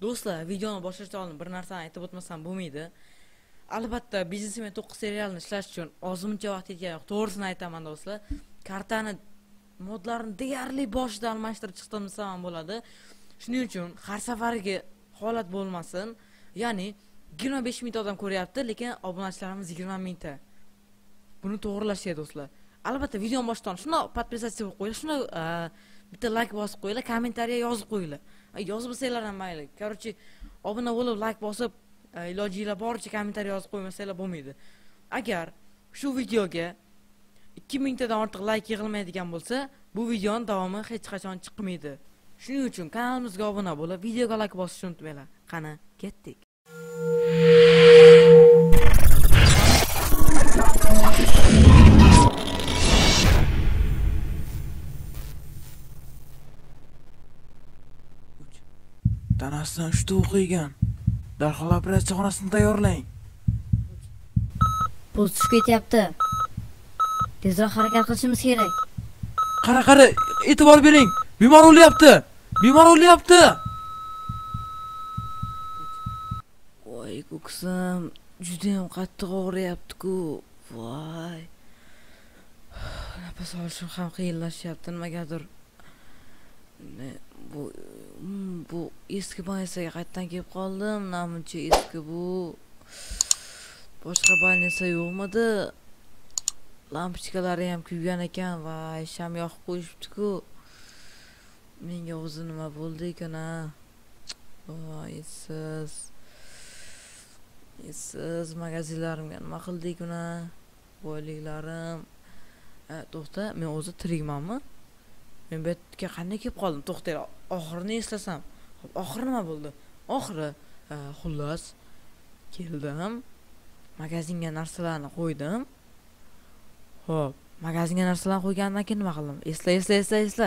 Do'stlar, videoni boshlashdan oldin bir narsani aytib o'tmasam bo'lmaydi. Albatta, Biznesmen 9 serialini ishlash uchun ozmuncha vaqt ketgan yo'q. To'g'risini aytaman do'stlar. Kartani modlarini deyarli boshidan almashtirib chiqdim desam ham bo'ladi. Shuning uchun har safariga holat bo'lmasin. Ya'ni 25 ming odam ko'ryapti, lekin obunachilarimiz 20 mingta. Buni to'g'rilash kerak do'stlar. Albatta, videoni boshdan shuni podpisatsiya qilib qo'yinglar, shuni bitta like bosib qo'yinglar, kommentariya yozib qo'yinglar. Yozib bo'lsanglar ham mayli. Короче, obuna bo'lib, like bosib, ilojingizlar boricha kommentariya yozib qo'ymasanglar bo'lmaydi. Agar shu videoga 2000 tadan ortiq like yig'ilmaydigan bo'lsa, bu videoning davomi hech qachon chiqmaydi. Shuning uchun kanalimizga obuna bo'lib, videoga like bosishni unutmanglar. Qani, ketdik. Tanasidan 3 ta o'qigan. Darhol operatsiya xonasini tayyorlang. Post tushib ketyapti. Tezroq harakat qilishimiz kerak. Qara, e'tibor bering. Bemor o'lyapti. Voy, ko'ksam juda ham qattiq og'riyapti-ku. Voy. Nafas olishim ham qiyinlashyapti nimagadir. Bu eski больницаga qaytadan kelib qoldim. Namuncha eski bu. Boshqa больница yo'qmidi? Lampochkalari ham kuygan ekan va sham yoqib qo'yishibdi-ku. Menga o'zi nima bo'ldi ekan-a? Voy, siz magazinlarimga nima qildik-a? Boyliklarim. To'xta, men o'zi tirikmanmi? Men bu yerga qanday kelib qoldim? To'xtaylar. Oxirini eslasam. Xo'p, oxiri nima bo'ldi? Oxiri, xullas keldim. Magazinga narsalarni qo'ydim. Xo'p, magazinga narsalarni qo'ygandan keyin nima qildim? Esla.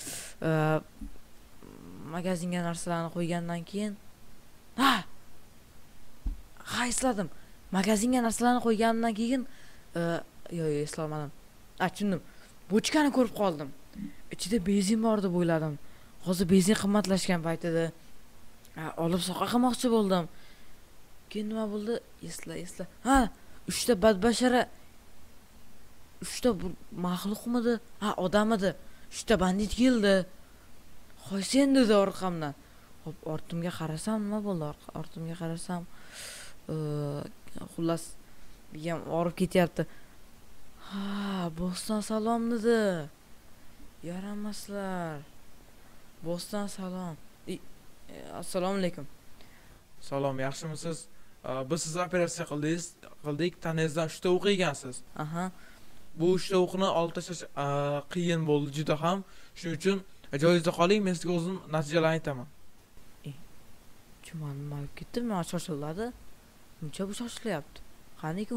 Magazinga narsalarni qo'ygandan keyin ha, esladim. Magazinga narsalarni qo'ygandan keyin yo'q, eslolmadim. Tushundim. Bochkani ko'rib qoldim. Ichida benzin bor deb o'yladim. Hozir benzin qimmatlashgan paytida olib soqa qilmoqchi bo'ldim. Keyin nima bo'ldi? Esla. Ha, 3 ta badbashara 3 ta maxluqmidi? Ha, odam edi. 3 ta bandit keldi. Qo'y sen dedi orqamdan. Hop, ortimga qarasam nima bo'ldi? Ortimga qarasam xullas ham orib ketyapti. Ha, Bo'ston salom dedi. Yaramaslar. Bo'ston salom. Assalomu alaykum. Salom, yaxshimisiz? Biz siz operatsiya qildik. Tanangizdan 3 ta o'q yegansiz. Aha. Bu 3 ta o'qni olib tashlash qiyin bo'ldi juda ham. Shuning uchun joyingizda qoling, men sizga o'zim natijalarni aytaman. Nima bo'lib ketdi? Men shoshiladi. Buncha bu shoshilyapti. Qani-ku?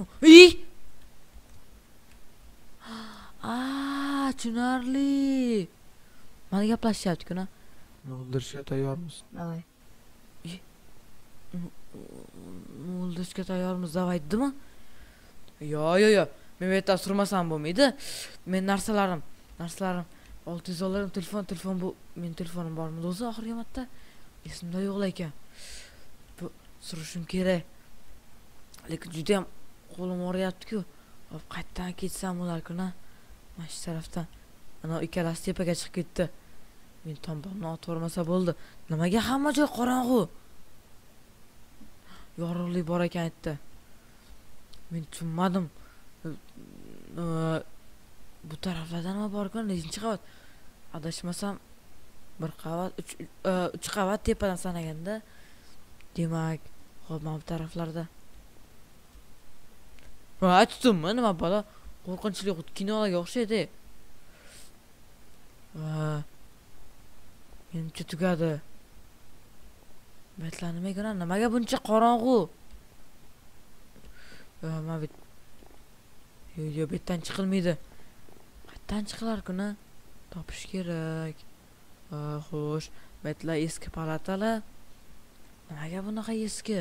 Tushunarli. Mana gaplashyapti-ku-na. O'ldirishga tayyormiz. Davay. O'ldirishga tayyormiz, davay dedimi? Yo'q. Men bu yerda surmasam bo'lmaydi. Men narsalarim 600 dollarim telefon bu. Men telefonim bormi o'zi oxirgi marta? Esimda yo'q ekan. Bu surishim kerak. Lekin juda ham qo'lim og'riyapti-ku. Hop, qaytadan ketsam bo'lar-ku-na. Mana shu tarafdan. Ana ikkalasi tepaga chiqib ketdi. Men tombomni otvormasa bo'ldi. Nimaga hamma joy qorong'u? Yorug'lik bor ekan aytdi. Men tushunmadim. Bu taraflardan nima bor ekan? Nechinchi qavat? Adashmasam bir qavat, 3 qavat tepadan sanaganda. Demak, hop, mana bu taraflarda. Tutdimmi? Nima bola? Qo'rqinchli kinolarga o'xshaydi. Menimcha tugadi. Betlar nimaga buncha qorong'u? Mana bu yo'q, betdan chiqilmaydi. Qayerdan chiqilar-ku-na? Topish kerak. Xo'sh, betlar eski palatalar. Nimaga bunaqa eski?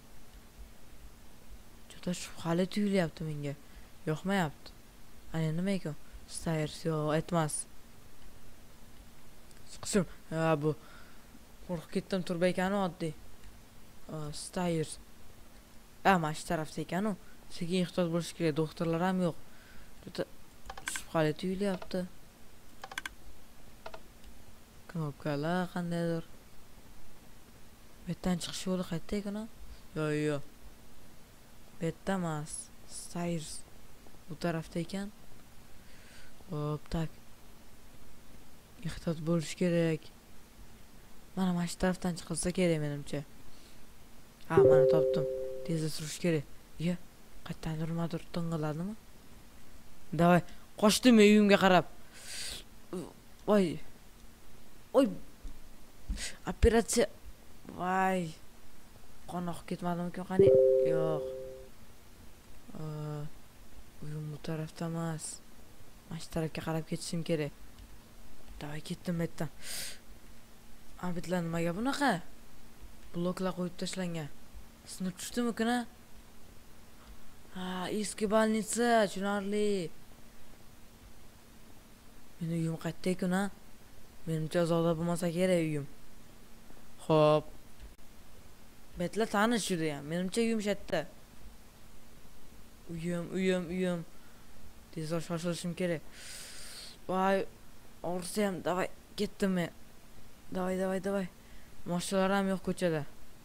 Juda shubhali tuyulyapti menga. Yoqmayapti. Ana nima ekan? Stayrs yo'q, aytmas. Chiqishim. Bu Qo'rqib ketdim, turba ekani oddiy. Stayers. Mana shu tarafda ekan u. Sekin ehtiyot bo'lish kerak, doktorlar ham yo'q. Juda shubhali tuyulyapti. Knopkalar qandaydir. Bu yerdan chiqish yo'li qayerda ekan? Yo'q. Bu yerda emas. Stairs bu tarafda ekan. Hop, tak. Ehtiyot bo'lish kerak. Mana shu tarafdan chiqilsa kerak menimcha. Mana topdim. Tezda surish kerak. Qayerdan nimadir to'ng'iladimi? Davay, qochdim uyimga qarab. Voy. Operatsiya. Voy. Qon oqib ketmadimi-ku qani? Yo'q. Uyim bu tarafda emas. Mana shu tarafga qarab ketishim kerak. Davay, ketdim bu yerdan. Abitlar nimaga bunaqa? Bloklar qo'yib tashlangan. Sinib tushdimi-ku-na? Eski больница, tushunarli. Meni uyim qayerda-ku-na? Menimcha zoda bo'lmasa kerak uyim. Xo'p. Betlar tanish juda ham. Menimcha uyim shu yerda. Uyim. Tezroq shoshilishim kerak. Voy, og'risa ham, davay, ketdim men. Davay. Mashinalar ham yo'q ko'chada.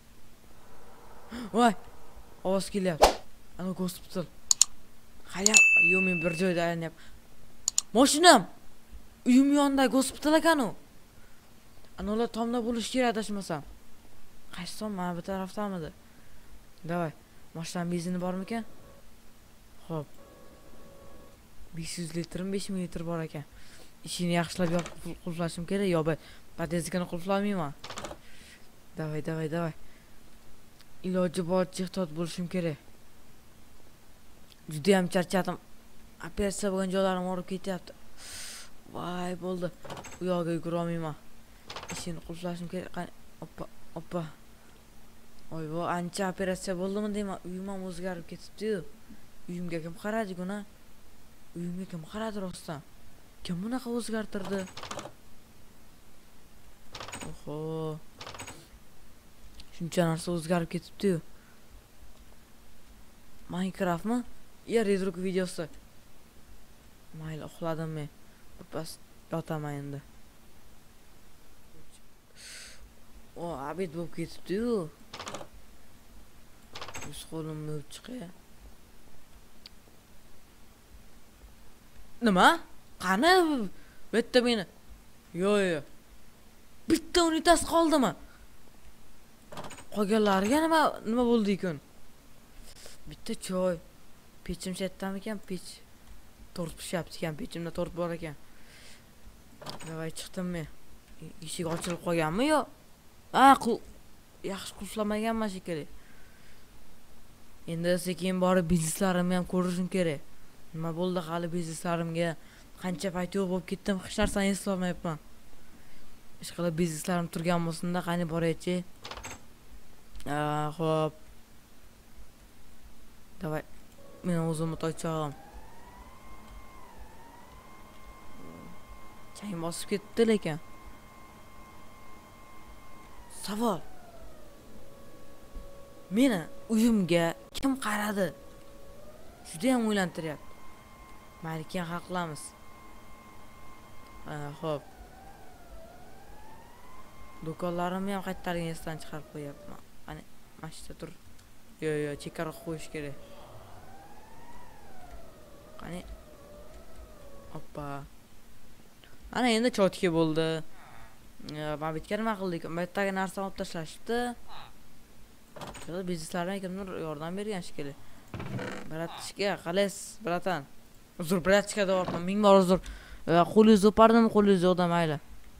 Voy, ovoz kelyapti. Ana gospital. Qayam, men bir joyda aylanyapman. Mashinam. Uyim yonida gospital ekan u. Ana ular tomda bo'lish kerak adashmasam. Qaysi tom? Mana bu tarafdamidi? Davay, mashinam benzini bormi-kan? Xo'p. 500 litrmi, 5000 litr bor ekan. Ishini yaxshilab qulflashim kerak, yo podezkani qulflamayman. Davay. Iloji boricha ehtiyot bo'lishim kerak. Juda ham charchadim. Operatsiya bo'lgan joylarim og'rib ketyapti. Voy, bo'ldi. U yoqqa yugura olmayman. Ishini qulflashim kerak. Qani, oppa. Voy, ancha operatsiya bo'ldimi deyman. Uyim ham o'zgarib ketibdi-yu. Uyimga kim qaradi-ku-na? Uyimga kim qaradi rostdan? Kim bunaqa o'zgartirdi? Oho. Shuncha narsa o'zgarib ketibdi-yu. Minecraftmi? Redruk videosi. Mayli, uxladim men. Bas yotaman endi. Abid bo'lib ketibdi-yu. O'z qo'limni o'p chiqay. Nima? Qani? Bitta meni. Yo'q. Bitta unitas qoldimi? Qolganlariga nima bo'ldi ekan? Bitta choy. Pechim shetdami ekan? Pech. Tort pishyapti ekan, pechimda tort bor ekan. Davay, chiqdim men. Eshik ochilib qolganmi yo? Yaxshi qulflamaganman shekilli. Endi sekin borib bizneslarimni ham ko'rishim kerak. Nima bo'ldi hali bizneslarimga? Qancha payt yo'q bo'lib ketdim, hech narsani eslolmayapman. Ishqilib bizneslarim turgan bo'lsa-da, qani boraychi. Xo'p. Davay. Men o'zimni to'ychog'im. Chang bosib ketdi lekin. Savol. Meni uyimga kim qaradi? Juda ham o'ylantiryapti. Mayli, keyin hal qilamiz. Xo'p. Do'konlarimni ham qaytarilgan esdan chiqarib qo'yapman. Qani, mana shu tur. Yo'q, chekkaroq qo'yish kerak. Qani. Hoppa. Ana endi chotki bo'ldi. Men bitga nima qildik? Bu yerdagi narsani olib tashlashibdi. Shu bizneslarga kimdir yordam bergan shekilli. Bratishga, qalaysiz, bratan? Uzr, bratishga deyapman. Ming bor uzr. Qo'lingiz o'pardimi, qo'lingiz yo'qda mayli.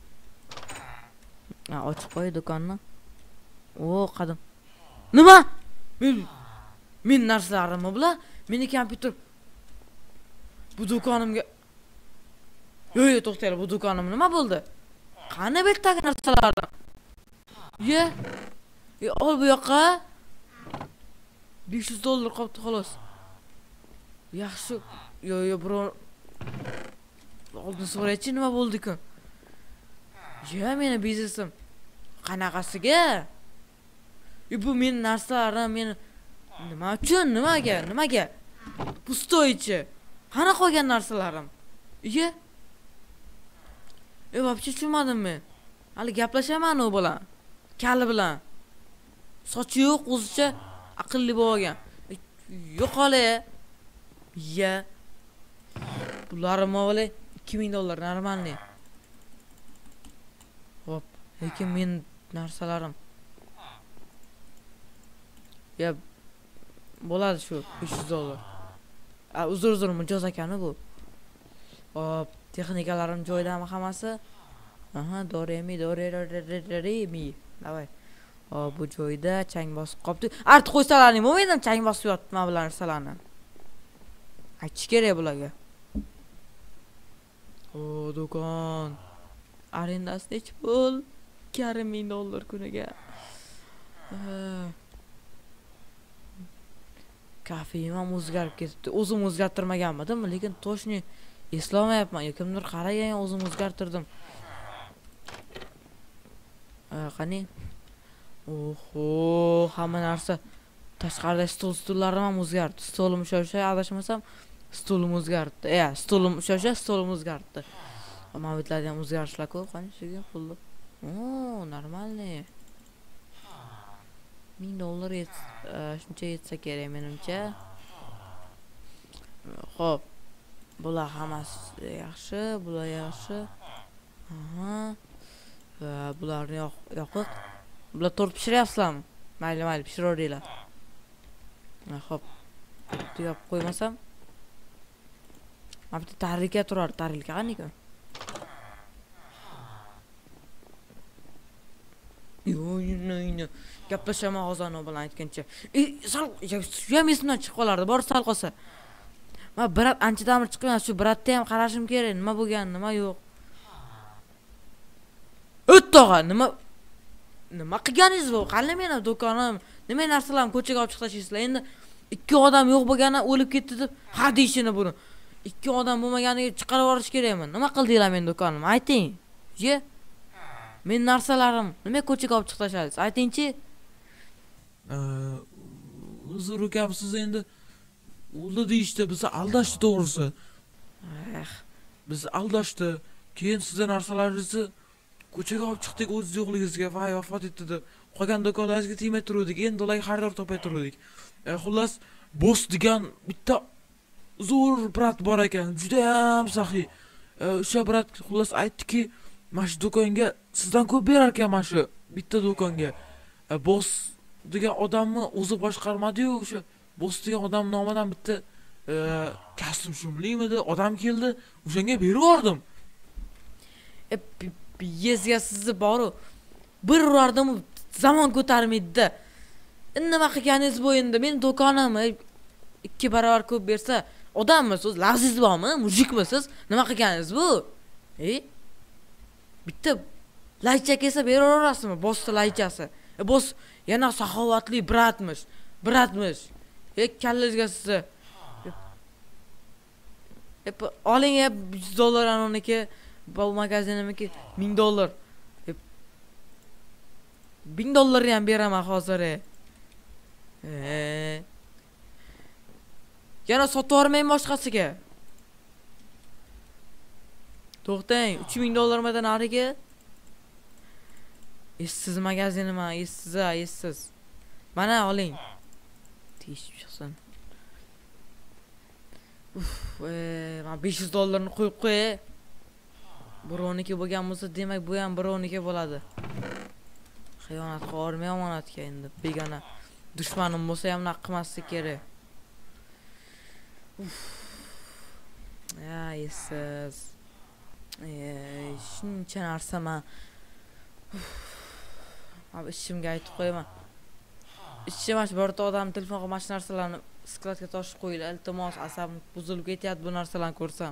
Ochib qo'y do'konni. Qadim. Nima? Men narsalarimmi bular? Meni kompyuter bu do'konimga. Yo'q, to'xtanglar, bu do'konim nima bo'ldi? Qani bu yerdagi narsalarni? Ol bu yoqqa. $500 qolibdi xolos. Yaxshi. Yo'q, bro. Oldin so'raychi nima bo'ldi-ku? Meni biznesim Qanaqasiga? Bu mening narsalarim, meni nima uchun? Nimaga? Pustoychi. Qana qolgan narsalarim? Iye? Vobcha tushunmadim men. Hali gaplashaman u bilan. Kali bilan. Sochi yo'q, o'zicha aqlli bo'lgan. Yo'q hali. Ya. Bularım avvalo $2000 normalniy. Hop, lekin men narsalarim. Ya bo'ladi shu $500. Uzr, mijoz ekani bu. Hop, texnikalarim joyidami hammasi? Aha, doremi. Davay. Hop, bu joyda chang bosib qopti. Arti qo'ysalaring bo'lmaydi, chang bosib yotma bular narsalarni. Aytish kerak bularga. O, do'kon. Arendasi necha pul? $2,500 kuniga. Kafeyim ham o'zgarib ketibdi. O'zim o'zgartirmaganmidim, lekin to'shni eslolmayapman. Kimdir qaragan, o'zim o'zgartirdim. Qani? Oho, hamma narsa tashqarida stollarim ham o'zgardi. Stolim o'sha adashmasam, stolim o'zgardi. Stolim o'sha stolim o'zgardi. Mavitlarda ham o'zgarishlar ko'p, qani shuga pulni. O, normalniy. $1000 shuncha yetsa kerak menimcha. Xo'p. Bular hammasi yaxshi, bular yaxshi. Aha. Va bularni yoqiq. Bular tort pishiryapsizlarmi? Mayli, pishiravringlar. Xo'p. Tugab qo'ymasam. Mana bitta tarilka turar, tarilka qaniki? Yo'q. Gaplashaman hozir u bilan aytgancha. Sal ham esimdan chiqib qolardi, bor sal qolsa. Men brat anchadan bir chiqman, shu bratga ham qarashim kerak. Nima bo'lgan, nima yo'q. O'tog'a, nima qilganingiz bu? Qani meni do'konim, nima narsalarni ko'chaga olib chiqlashaysizlar? Endi ikki odam yo'q bo'lgani o'lib ketdi deb ha deyishini buni. Ikki odam bo'lmaganiga chiqarib yuborish kerakmi? Nima qildinglar men do'konim? Ayting. Ye. Men narsalarim nima ko'chaga olib chiqlashasiz? Aytingchi. Uzr gapsiz endi. O'ldi deyishdi, bizni aldashdi to'g'risi. Bizni aldashdi. Keyin sizlar narsalaringizni ko'chaga olib chiqdik o'z yo'qligingizga va vafot etdi deb. Qolgan do'konlaringizga tegmay turdik. Endi ularga xaridor topay turdik. Xullas, boss degan bitta zo'r brat bor ekan. Juda ham saxiy. O'sha brat xullas aytdiki, mana shu do'konga sizdan ko'p berar ekan mana shu bitta do'konga. Boss degan odamni o'zi boshqarmadi-yu, o'sha boss degan odam nomidan bitta kostyum shumlimidi, odam keldi, o'shanga berib yubordim. Yezga sizni boru bir urardim, zamon ko'tarmaydi-da. Nima qilganingiz bu endi? Men do'konim 2 barobar ko'p bersa, odammisiz, lafzingiz bormi? Mujikmisiz? Nima qilganingiz bu? Bitta laycha kelsa beraverasizmi? Bossni laychasi. Boss yana saxovatli bratmish. Kallangizga sizni. Oling $100 anoniki, bu magazinimiki $1000. $1000 ham beraman hozir. Yana sotib yormayman boshqasiga. To'xtang, $3000 madan nariga. Essiz magazinima, essiz. Mana oling. Teshib chiqsin. Men $500 ni qo'yib qo'y. Birovniki bo'lgan bo'lsa, demak bu ham birovniki bo'ladi. Xiyonat qilmay omonatga endi begona dushmanim bo'lsa ham naq qilmaslik kerak. Essiz. Shuncha narsa men ishimga aytib qo'yaman. Ishchimash birta odam telefonga mana shu narsalarni skladga toshib qo'yinglar. Iltimos, asabim buzilib ketyapti bu narsalarni ko'rsam.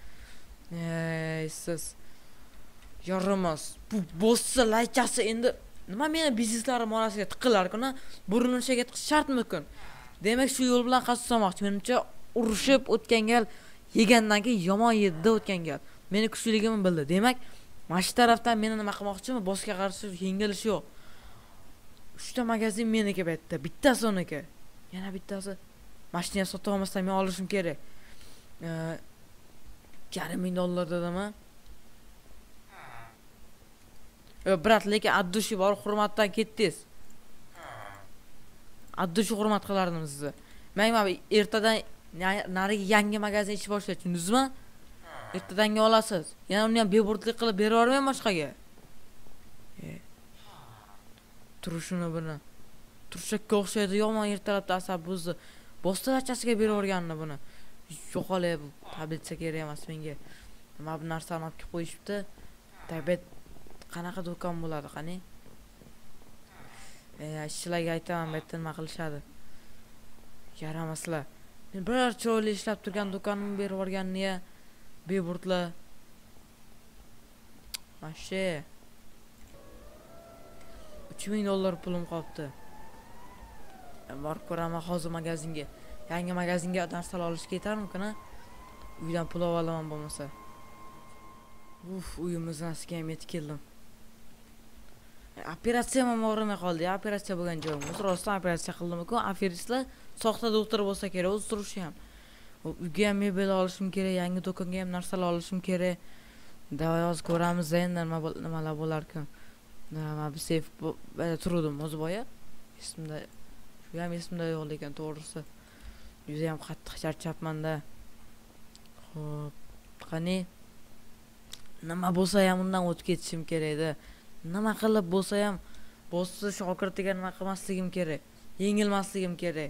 Siz yaramas. Bu bossa laychasi endi nima meni bizneslarim orasiga tiqilar-ku-na, burinishiga tiqish shartmi-kun? Demak, shu yo'l bilan qassomoqchi. Menimcha, urushib o'tgan gal yegandan keyin yomon yedi o'tgan gal. Meni kuchliligimni bildi. Demak, Mana shu tarafdan meni nima qilmoqchimi? Bossga qarshi yengilish yo'q. 3 ta magazin meniki bitta, bittasi uniki. Yana bittasi mashinani sotib olmasam men olishim kerak. $1,000,000 dedimi? Brat, lekin addushi bor, hurmatdan ketdingiz. Addushi hurmat qilardim sizni. Men ertadan nariga yangi magazin ish boshlaydi, tushundingizmi? Ertadanga olasiz. Yana uni ham beburdlik qilib berib yubormayman boshqaga. Turishini buni. Turshakka o'xshaydi, yomon ertalabda asab buzni. Bostirachasiga berib yuborganini buni. Yo'qolay, bu tablitsa kerak emas menga. Nima bu narsani olib qo'yishibdi. Tabiat qanaqa do'kon bo'ladi, qani? Ishchilarga aytaman, bu yerda nima qilishadi. Yaramaslar. Men biror chiroyli ishlab turgan do'konimni berib yuborganni beburdlar. Mashe. $3,000 pulim qolibdi. Borib ko'raman hozir magazinga. Yangi magazinga narsalar olishga ketarmikin-a? Uydan pul olaman bo'lmasa. Uyimiz nasiga ham yetib keldim. Operatsiya ham og'rimay qoldi. Operatsiya bo'lgan joyim. Rostdan operatsiya qildim-ku, aferistlar soxta doktor bo'lsa kerak, o'z turishi ham. Uyga ham mebel olishim kerak, yangi do'konga ham narsalar olishim kerak. Davay hozir ko'ramiz endi nimalar bo'lar-kun. Nima bu seyf turdim o'zi boya. Esimda, shu ham esimda yo'q lekin to'g'risi. Juda ham qattiq charchabman-da. Xo'p, qani nima bo'lsa ham undan o'tib ketishim kerak edi. Nima qilib bo'lsa ham bossni shogirdiga nima qilmasligim kerak. Yengilmasligim kerak.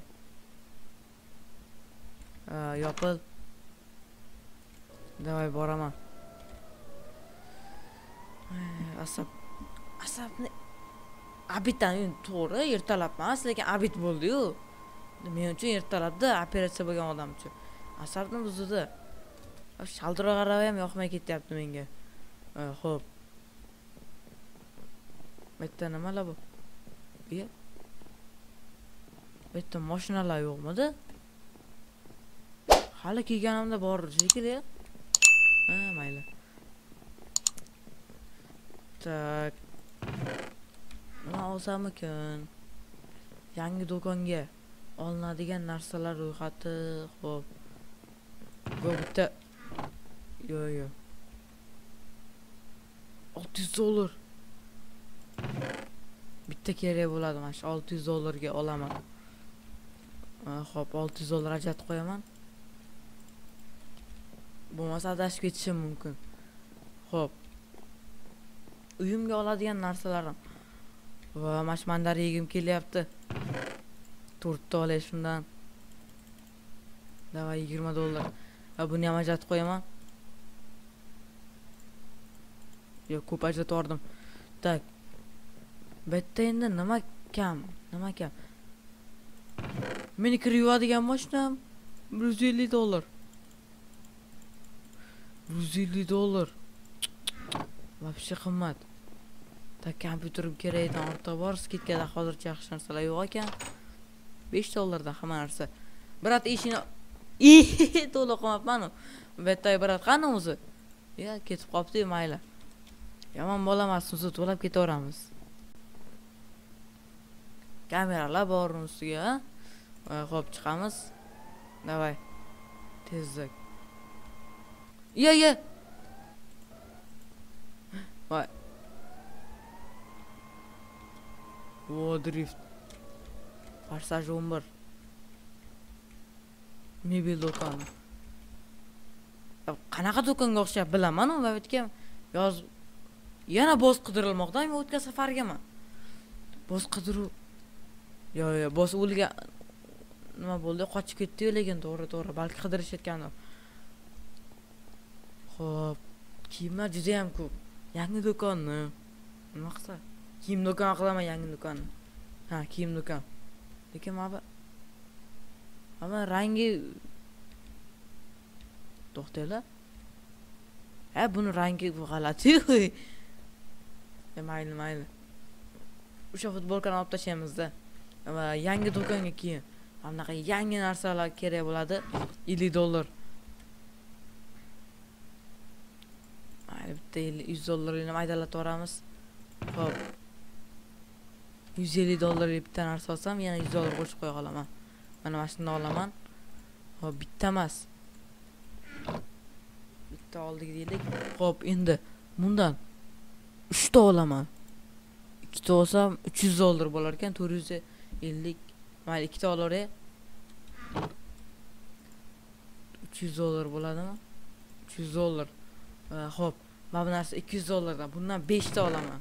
Yopil. Davay boraman. Asabni abitdan to'g'ri ertalab emas, lekin abit bo'ldi-yu. Men uchun ertalabda operatsiya bo'lgan odam uchun. Asabni buzdi. Shaldiroq arava ham yoqmay ketyapti menga. Xo'p. Bitta nimalar bu? Bitta mashinalar yo'qmidi? Hali kelganimda bor shekilli. Mayli. Tak. Nima olsamikin? Yangi do'konga olinadigan narsalar ro'yxati, xo'p. Bu bitta. Yo. $600. Bitta kerak bo'ladi, mana shu $600 ga olaman. Xo'p, $600 ajratib qo'yaman. Bo'lmasa adashib ketishim mumkin. Xo'p. Uyimga oladigan narsalarim. Va mashmandar yegim kelyapti. 4 ta olay shundan. Davay $20. Buni ham ajratib qo'yaman. Yo, ko'p ajratib yubordim. Tak. Bitta endi nima kam? Meni kiriyadigan mashinam $150. $150. Вообще qimmat. Tak kompyuterim kerak edi, ortiq bor, skidkada hozircha yaxshi narsalar yo'q ekan. $5 dan hamma narsa. Brat ishini to'liq qilmabman-ku. Bitta brat qani o'zi? Ketib qopti, mayli. Yomon bo'lamas, o'zi to'lab ketaveramiz. Kameralar bor ustiga. Xo'p, chiqamiz. Davay. Tezlik. Voy. Drift. Farsaj 11. Mebel do'koni. Qanaqa do'konga o'xshab bilaman-ku, va bitga yoz yana boz qidirilmoqda, men o'tgan safargaman. Boz qidiruv. Yo, boz o'lgan. Nima bo'ldi? Qochib ketdi, lekin to'g'ri, balki qidirishayotgandi. Xo'p, kiyimlar juda ham ko'p. Yangi do'konni nima qilsa? Kiyim do'koni qilaman, yangi do'konni. Kiyim do'kon. Lekin mana rangi to'xtanglar. Buni rangi g'alati. Mayli. O'sha futbolkani olib tashlaymiz-da. Va yangi do'konga keyin bunaqa yangi narsalar kerak bo'ladi. $50. Mayli bitta 100 dollarni maydalab yuboramiz. Xo'p. 150 dollar bitta narsa olsam, yana 100 dollar qo'shib qo'ya qolaman. Mana mashina olaman. Xo'p, bitta emas. Bitta oldik deylik. Xo'p, endi bundan 3 ta olaman. 2 ta olsam 300 dollar bo'lar ekan, 450. Mayli 2 ta olaveray. 300 dollar bo'ladimi? 300 dollar. Xo'p, mana bu narsa 200 dollardan. Bundan 5 ta olaman.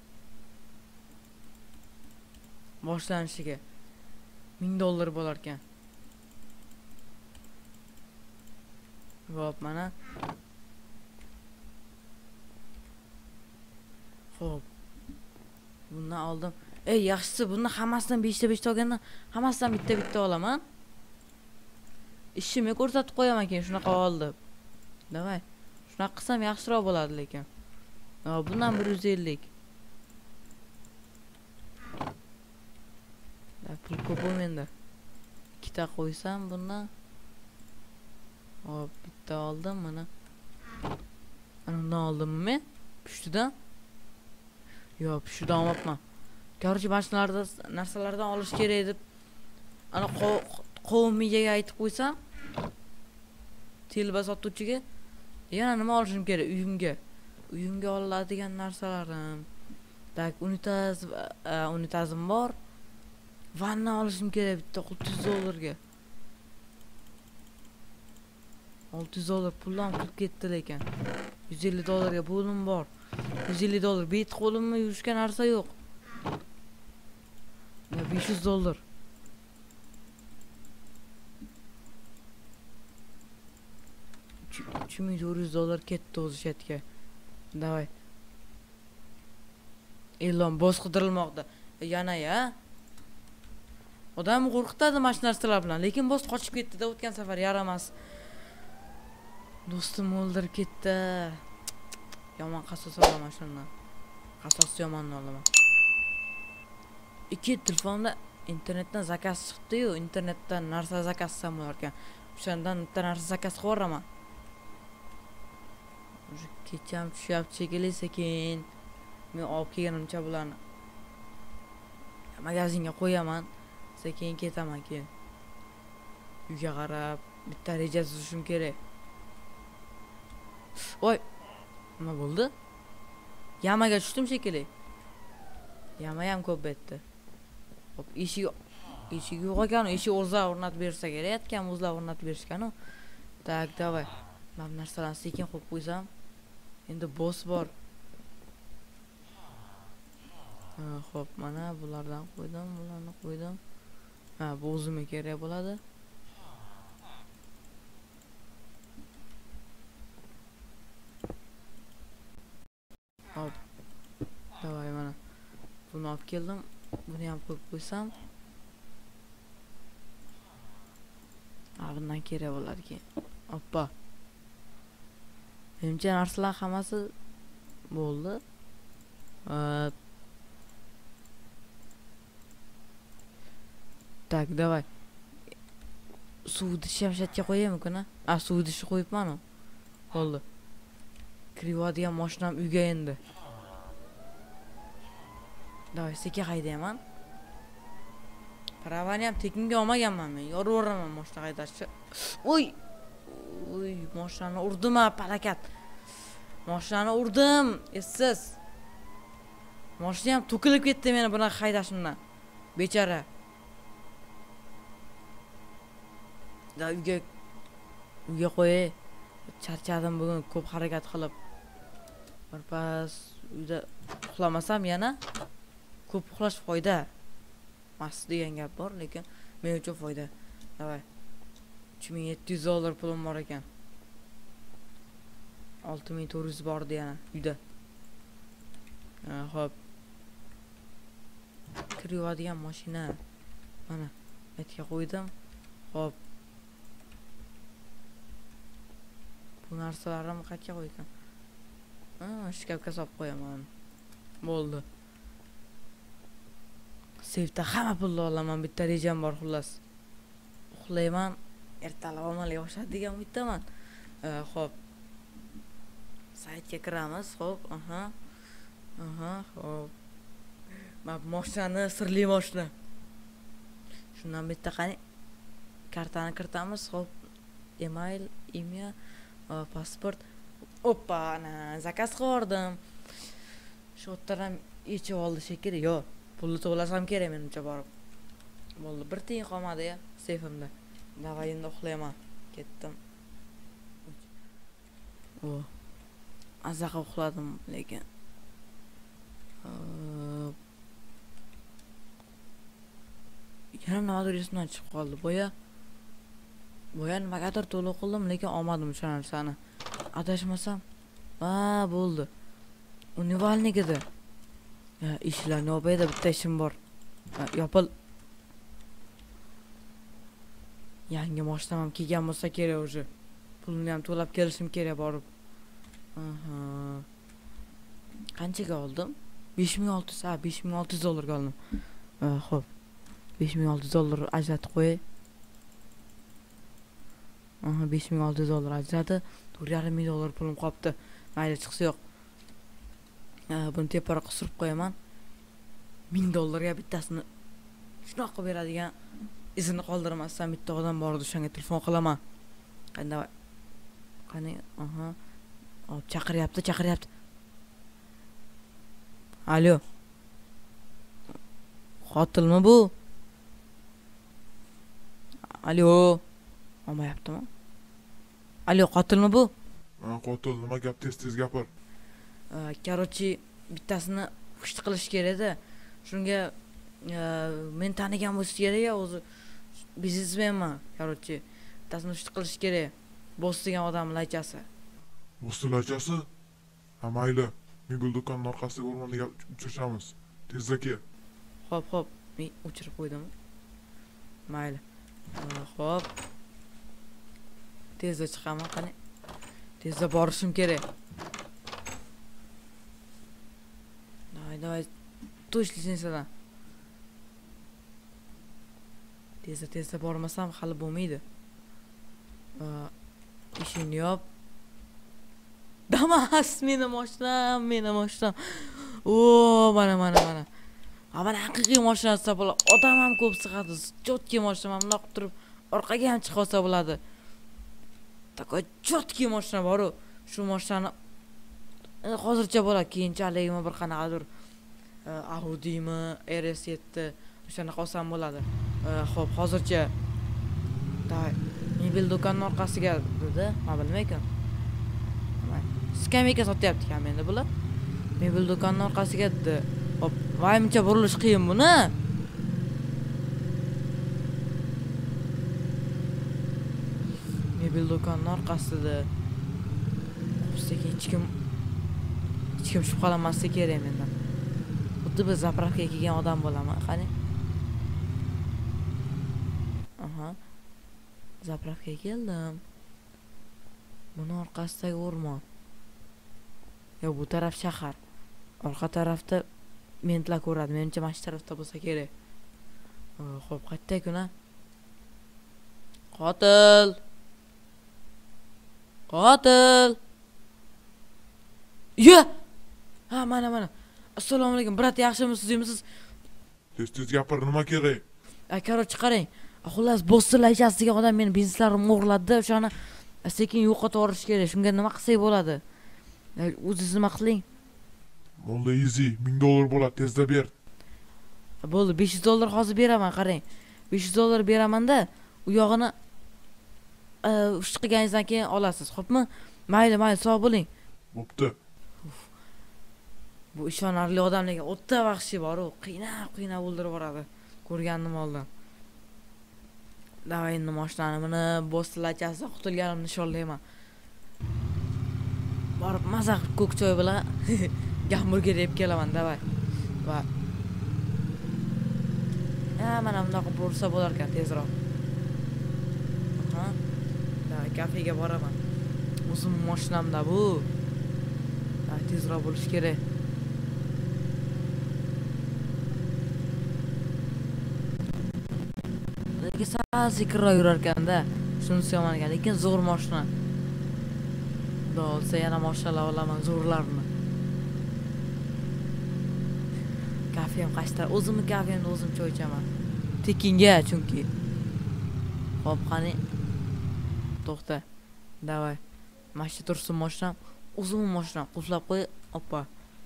Boshlanishiga 1000 dollar bo'lar ekan. Xo'p, mana. Xo'p. Bundan oldim. Yaxshisi, buni hammasidan 5 ta olgandan hammasidan bitta olaman. Ishimni ko'rsatib qo'yaman keyin shunaqa oldi. Davay. Shunaqa qilsam yaxshiroq bo'ladi lekin. Bundan 150. Pul ko'p menda. 2 ta qo'ysam bundan. Hop, bitta oldim mana. Undan oldimmi men? Pushtidan? Yo'q, pushtidan olmabman. Korchi mashinalarda narsalardan olish kerak deb ana qovmiga aytib qo'ysam, telba sotuvchiga yana nima olishim kerak uyimga? Uyimga oladigan narsalarim. Tak, unitazim bor. Vanna olishim kerak bitta 600 dollarga. 600 dollar puldan qilib ketdi lekin. 150 dollarga pulim bor. 150 dollar bet qo'limda yurishga narsa yo'q. 500 dollar. $400 ketdi o'zi chetga. Davay. E'lon boss qidirilmoqda. Yana ya. Odam qo'rqitadi mana shu narsalar bilan, lekin boss qochib ketdi-da o'tgan safar yaramas. Do'stim o'ldirib ketdi. Yomon qasos olaman shundan. Qasos yomonni olaman. Ikki telefonda internetdan zakaz chiqdi-yu, internetdan narsa zakaz qilsam bo'lar ekan. O'shandan bitta narsa zakaz qilib yuboraman. Kecham tushyapti shekilli sekin. Men olib kelganimcha bularni magazinga qo'yaman. Sekin ketaman keyin. Uyga qarab bitta reja tuzishim kerak. Voy. Nima bo'ldi? Yamaga tushdim shekilli. Yama ham ko'p betdi. Hop, eshik yo'q ekan, eshik o'zlari o'rnatib bersa kerak, aytgan o'zlari o'rnatib berishgan-ku. Tak, davay. Men narsalarni sekin qo'yib qo'ysam, endi boss bor. Xo'p, mana bulardan qo'ydim, bularni qo'ydim. Bu o'zimga kerak bo'ladi. Hop. Davay mana. Buni olib keldim. Buni ham qo'yib qo'ysam. Bundan kerak bo'lar ekan. Hoppa. Menimcha narsalar hammasi bo'ldi. Tak, davay. Suvni shamshatga qo'yaymi-ku-na? Suvni qo'yibman-ku. Bo'ldi. Kirivadigan mashinam uyga endi. Davay, sekin haydayman. Pravani ham tekinga olmaganman men. Yorvoraman mashina haydashni. Oy, mashinani urdim-a, palakat. Mashinani urdim, essiz. Mashina ham to'kilib ketdi meni buni haydashimdan. Bechara. Da uyga qo'yay. Charchadim bugun ko'p harakat qilib. Birpas uyda uxlamasam yana ko'p uxlash foyda. Mas degan gap bor, lekin men uchun foyda. Davay. $3700 pulim bor ekan. 6400 bordi yana uyda. Xo'p. Kirivadigan mashina. Mana aytga qo'ydim. Xo'p. Bu narsalarimni qayerga qo'ygan? Shkafga solib qo'yaman. Bo'ldi. Safda hamma pulni olaman, bitta rejam bor xullas. Uxlayman, ertalab amalga oshadi degan umiddaman. Xo'p. saytga kiramiz. Xo'p, aha. Aha, xo'p. Mana mashinani sirli mashina. Shundan bitta qani kartani kiritamiz. Xo'p, email, imya, pasport. Oppa, ana zakaz qildim. Shu yerdan yechib oldi shekilli. Yo'q, pulni to'lasam kerak menimcha borib. Bo'ldi, bir tiyin qolmadi ya seyfimda. Davay endi uxlayman. Ketdim. Azaqa uxladim lekin. Yana nimadir esimdan chiqib qoldi. Boya nimagadir to'lov qildim, lekin olmadim o'sha narsani. Adashmasam, bo'ldi. Univalnikida. Ya, ishlar Nobeda bitta ishim bor. Yopil. Yangi mashinam ham kelgan bo'lsa kerak o'zi. Pulni ham to'lab kelishim kerak borib. Qanchaga oldim? 5600, $5600 oldim. Xo'p. $5600 ajratib qo'y. $5600 ajradi. $4,500 pulim qolibdi. Mayli chiqsa yo'q. Buni teparoqqa surib qo'yaman. $1000 ga bittasini shunaqa qilib beradigan izni qoldirmasdan bitta odam bor edi, o'shanga telefon qilaman. Qani, Hop, chaqiryapti. Alo. Qotilmi bu? Alo. Olmayaptimi? Alo, qotilmi bu? Qotil, nima gap, tez gapir. Короче, bittasini xushti qilish kerak-da. Shunga men tanigan bo'lsa kerak-ya, o'zi biznesmenman. Короче, bittasini xushti qilish kerak. Boss degan odam laychasi. Bo'stilachasi? Mayli, mobil do'konning orqasiga o'rmonda uchrashamiz. Tezda kel. Xo'p, men o'chirib qo'ydim. Mayli. Xo'p. Tezda chiqaman, qani. Tezda borishim kerak. Давай, точно sensadan. Tezda bormasam hali bo'lmaydi. Ishini yop. Damas, mening mashinam. Mana. Mana haqiqiy mashina olsa bo'ladi. Odam ham ko'p sig'adi. Chotki mashina, mana bundoq turib orqaga ham chiqa olsa bo'ladi. Takoy chotki mashina bor-ku. Shu mashinani hozircha bo'ladi, keyinchalik bir qanaqadir Audi'mi, RS7 o'shanaqa olsam bo'ladi. Xo'p, hozircha mobil do'konning orqasiga dedi, men bilmayman. Skameyka sotyapti ham endi bular. Mobil do'konning orqasiga dedi. Hop, vayimcha burilish qiyin buni. Mobil do'konning orqasida. Sekin hech kim shubhalanmaslik kerak mendan. Xuddi biz zapravkaga kelgan odam bo'laman, qani. Zapravkaga keldim. Buni orqasidagi o'rmon. Yo, bu taraf shahar. Orqa tarafda mentlar ko'radi. Menimcha mana shu tarafda bo'lsa kerak. Xo'p, qaytdek-ku-na. Qotil. Ya! Mana. Assalomu alaykum, brat, yaxshimisiz, deyimsiz? Tez gapir, nima kerak? Короче, qarang. Xullas, bosslar laychasiga odam meni bizneslarimni o'g'irladi, o'shani sekin yo'qotib yuborish kerak. Shunga nima qilsak bo'ladi? O'zingiz nima qiling? Bo'ldi, easy, $1000 bo'ladi, tezda ber. Bo'ldi, $500 hozir beraman, qarang. $500 beraman-da, u yog'ini ush qilganingizdan keyin olasiz, xo'pmi? Mayli, sog' bo'ling. Bo'pti. Bu ishonarli odamlarga o'ta vahshiy bor-ku, qiynab o'ldirib boradi. Ko'rganim oldin. Davay endi mashinani meni bo'stilachasidan qutulganimni nishonlayman. Borib maza qilib ko'k choy bilan gamburger yeb kelaman, davay. Va mana bundoq bo'lsa bo'lar ekan tezroq. Davay kafega boraman. O'zim mashinamda bu. Tezroq bo'lish kerak. Sal sekinroq yurar ekanda, shunisi yomon ekan, lekin zo'r mashina. Xudo olsa yana mashallah olaman zo'rlarni. Kafem qashtar, o'zimni kafemda o'zim choy ichaman. Tekinga chunki. Xo'p, qani. To'xta. Davay. Mashina tursin mashinam, o'zimni mashinam qulflab qo'y, oppa.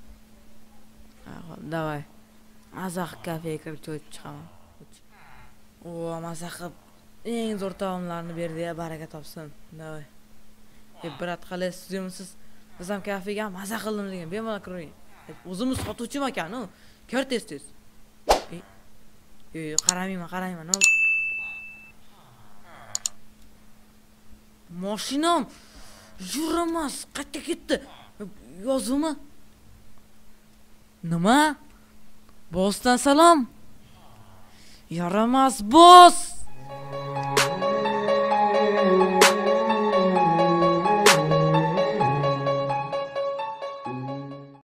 Xo'p, davay. Mazaq kafega kirib choy ichib chiqaman. O, mazaq qilib eng zo'r taomlarni berdi-ya, baraka topsin. Davay. Brat qalaysiz, sizmisiz? Biz ham kafega maza qildim degan, bemalol kiravering. O'zimiz sotuvchim ekan-ku. Kir tez-tez. Qaramayman. Mashinam yuramas, qayerga ketdi? Yozuvmi? Nima? Bossdan salom. Yaramas, boss.